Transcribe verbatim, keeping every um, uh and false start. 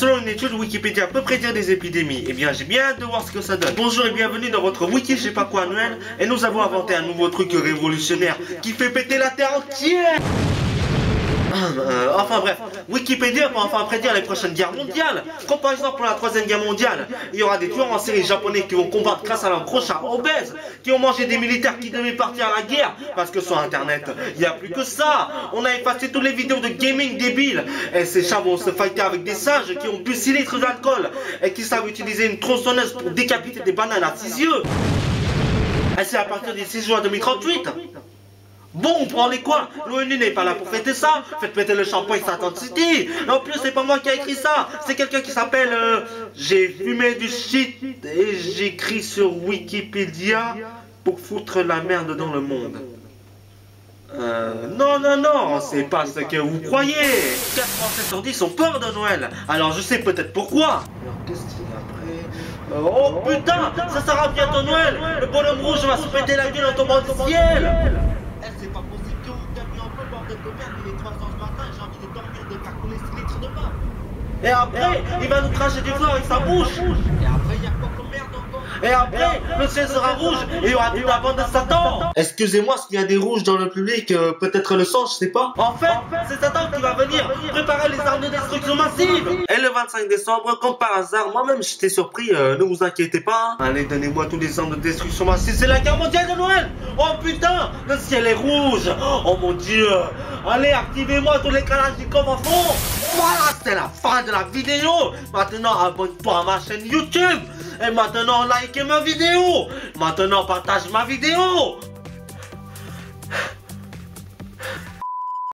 Selon une étude, Wikipédia peut prédire des épidémies. Eh bien, j'ai bien hâte de voir ce que ça donne. Bonjour et bienvenue dans votre wiki, je sais pas quoi, Noël. Et nous avons inventé un nouveau truc révolutionnaire qui fait péter la terre entière. Euh, enfin bref, Wikipédia peut enfin prédire les prochaines guerres mondiales. Comme par exemple pour la troisième guerre mondiale, il y aura des tueurs en série japonais qui vont combattre grâce à leur gros char obèse, qui ont mangé des militaires qui devaient partir à la guerre, parce que sur internet, il n'y a plus que ça. On a effacé toutes les vidéos de gaming débiles. Et ces chats vont se fighter avec des singes qui ont bu six litres d'alcool et qui savent utiliser une tronçonneuse pour décapiter des bananes à six yeux. Et c'est à partir du six juin deux mille trente-huit. Bon, on prend les quoi? L'ONU n'est pas là pour fêter ça. Faites péter le shampoing Satan City. En plus, c'est pas moi qui a écrit ça. C'est quelqu'un qui s'appelle... Euh, j'ai fumé du shit et j'écris sur Wikipédia pour foutre la merde dans le monde. Euh... Non, non, non, c'est pas ce que vous croyez. quatre Français sur dix ont peur de Noël. Alors, je sais peut-être pourquoi. Alors, qu'est-ce qu'il y a après? Oh putain, ça sera bientôt Noël. Le bonhomme rouge va se péter la gueule en tombant du ciel. C'est pas possible que vous gagnez un peu, bordel de merde, il est trois heures du matin et j'ai envie de dormir, de faire couler six litres de bain. Et après, il va nous cracher du feu avec sa bouche. Et après, il y a quoi comme merde encore? Et après, le ciel sera rouge et il y aura toute la bande de Satan. Excusez-moi, s'il y a des rouges dans le public, euh, peut-être le sang, je sais pas. En fait, c'est Satan qui va venir préparer les armes de destruction massive. Et le vingt-cinq décembre, comme par hasard, moi-même j'étais surpris, euh, ne vous inquiétez pas. Allez, donnez-moi tous les armes de destruction massive, c'est la guerre mondiale de Noël. Oh putain, le ciel est rouge. Oh mon dieu. Allez, activez-moi tous les kalachnikovs en fond. Voilà, c'est la fin de la vidéo. Maintenant, abonne-toi à ma chaîne YouTube. Et maintenant, likez ma vidéo. Maintenant, partage ma vidéo.